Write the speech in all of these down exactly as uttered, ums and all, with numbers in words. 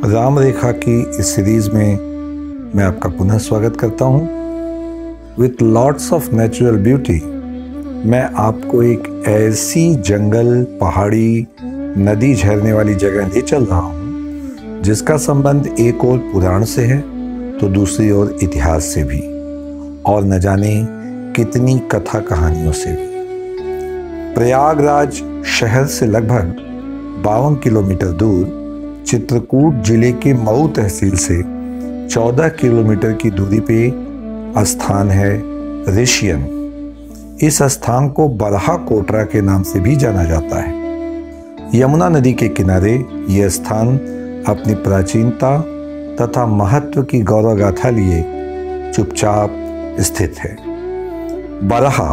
राम रेखा की इस सीरीज़ में मैं आपका पुनः स्वागत करता हूँ। With lots of natural beauty मैं आपको एक ऐसी जंगल, पहाड़ी, नदी झरने वाली जगह ले चल रहा हूँ जिसका संबंध एक ओर पुराण से है तो दूसरी ओर इतिहास से भी, और न जाने कितनी कथा कहानियों से भी। प्रयागराज शहर से लगभग बावन किलोमीटर दूर चित्रकूट जिले के मऊ तहसील से चौदह किलोमीटर की दूरी पे स्थान है ऋषियन। इस स्थान को बरहा कोटरा के नाम से भी जाना जाता है। यमुना नदी के किनारे यह स्थान अपनी प्राचीनता तथा महत्व की गौरव गाथा लिए चुपचाप स्थित है। बरहा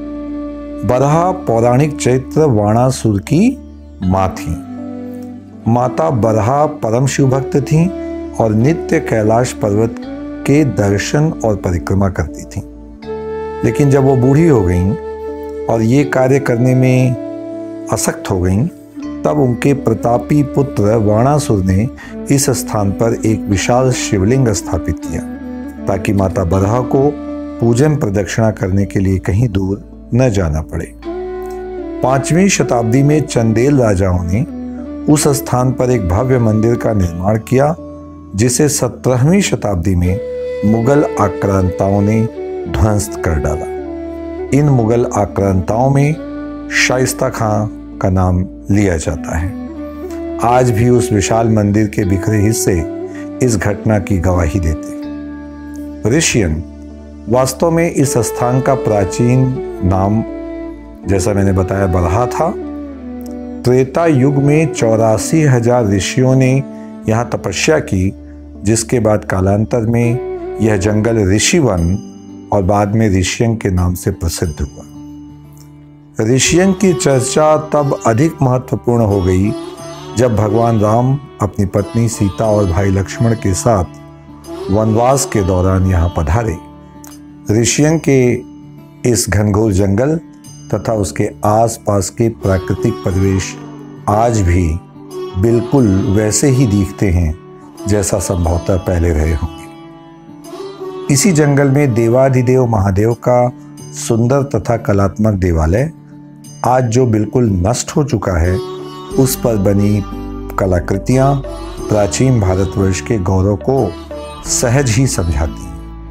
बरहा पौराणिक चैत्र वाणासुर की माँ थी। माता बरहा परम शिव भक्त थीं और नित्य कैलाश पर्वत के दर्शन और परिक्रमा करती थीं। लेकिन जब वो बूढ़ी हो गईं और ये कार्य करने में आसक्त हो गईं, तब उनके प्रतापी पुत्र वाणासुर ने इस स्थान पर एक विशाल शिवलिंग स्थापित किया ताकि माता बरहा को पूजन प्रदक्षिणा करने के लिए कहीं दूर न जाना पड़े। पांचवीं शताब्दी में चंदेल राजाओं ने उस स्थान पर एक भव्य मंदिर का निर्माण किया जिसे सत्रहवीं शताब्दी में मुगल आक्रांताओं ने ध्वंस कर डाला। इन मुगल आक्रांताओं में शाइस्ता खां का नाम लिया जाता है। आज भी उस विशाल मंदिर के बिखरे हिस्से इस घटना की गवाही देते। ऋषियन वास्तव में इस स्थान का प्राचीन नाम, जैसा मैंने बताया, बरहा था। त्रेता युग में चौरासी हजार ऋषियों ने यहाँ तपस्या की, जिसके बाद कालांतर में यह जंगल ऋषिवन और बाद में ऋषियन के नाम से प्रसिद्ध हुआ। ऋषियन की चर्चा तब अधिक महत्वपूर्ण हो गई जब भगवान राम अपनी पत्नी सीता और भाई लक्ष्मण के साथ वनवास के दौरान यहाँ पधारे। ऋषियन के इस घनघोर जंगल तथा उसके आसपास के प्राकृतिक परिवेश आज भी बिल्कुल वैसे ही दिखते हैं जैसा संभवतः पहले रहे होंगे। इसी जंगल में देवाधिदेव महादेव का सुंदर तथा कलात्मक देवालय, आज जो बिल्कुल नष्ट हो चुका है, उस पर बनी कलाकृतियां प्राचीन भारतवर्ष के गौरव को सहज ही समझाती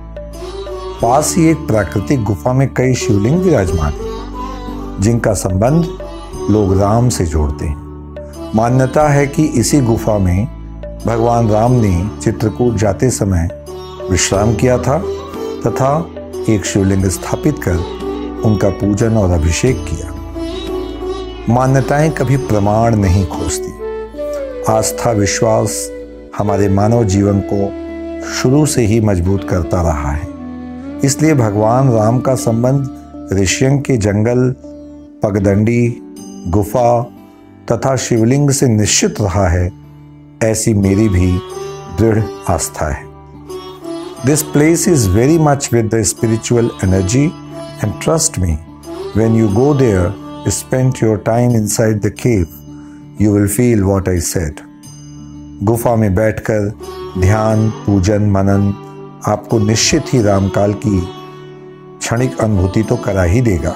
हैं। पास ही एक प्राकृतिक गुफा में कई शिवलिंग विराजमान हैं जिनका संबंध लोग राम से जोड़ते हैं। मान्यता है कि इसी गुफा में भगवान राम ने चित्रकूट जाते समय विश्राम किया था तथा एक शिवलिंग स्थापित कर उनका पूजन और अभिषेक किया। मान्यताएं कभी प्रमाण नहीं खोजती। आस्था, विश्वास हमारे मानव जीवन को शुरू से ही मजबूत करता रहा है। इसलिए भगवान राम का संबंध ऋषियन के जंगल, पगडंडी, गुफा तथा शिवलिंग से निश्चित रहा है, ऐसी मेरी भी दृढ़ आस्था है। This place is very much with the spiritual energy and trust me, when you go there, spend your time inside the cave, you will feel what I said. गुफा में बैठकर ध्यान, पूजन, मनन आपको निश्चित ही रामकाल की क्षणिक अनुभूति तो करा ही देगा।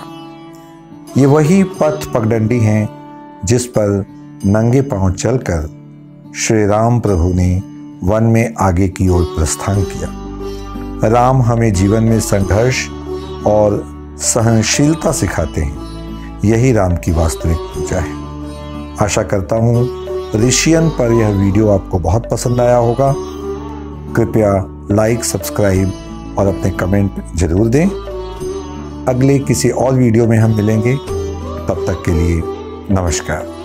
ये वही पथ पगडंडी हैं जिस पर नंगे पांव चलकर श्री राम प्रभु ने वन में आगे की ओर प्रस्थान किया। राम हमें जीवन में संघर्ष और सहनशीलता सिखाते हैं। यही राम की वास्तविक पूजा है। आशा करता हूँ ऋषियन पर यह वीडियो आपको बहुत पसंद आया होगा। कृपया लाइक, सब्सक्राइब और अपने कमेंट जरूर दें। अगले किसी और वीडियो में हम मिलेंगे। तब तक के लिए नमस्कार।